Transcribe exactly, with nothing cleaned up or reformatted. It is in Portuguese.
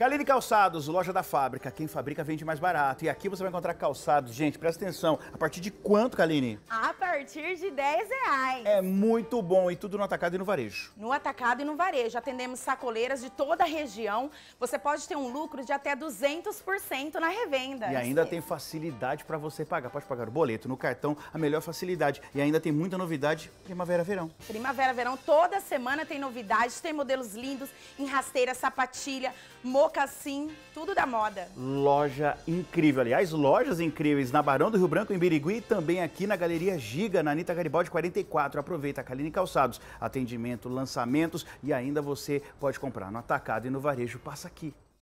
Kaline Calçados, loja da fábrica. Quem fabrica vende mais barato. E aqui você vai encontrar calçados. Gente, presta atenção. A partir de quanto, Kaline? A partir de dez reais. É muito bom. E tudo no atacado e no varejo. No atacado e no varejo. Atendemos sacoleiras de toda a região. Você pode ter um lucro de até duzentos por cento na revenda. E ainda tem facilidade para você pagar. Pode pagar o boleto, no cartão, a melhor facilidade. E ainda tem muita novidade. Primavera-verão. Primavera-verão, toda semana tem novidades. Tem modelos lindos em rasteira, sapatilha, mocassim, tudo da moda. Loja incrível. Aliás, lojas incríveis na Barão do Rio Branco, em Birigui, e também aqui na Galeria Giga, na Anitta Garibaldi quarenta e quatro. Aproveita a Kaline Calçados, atendimento, lançamentos e ainda você pode comprar no atacado e no varejo. Passa aqui.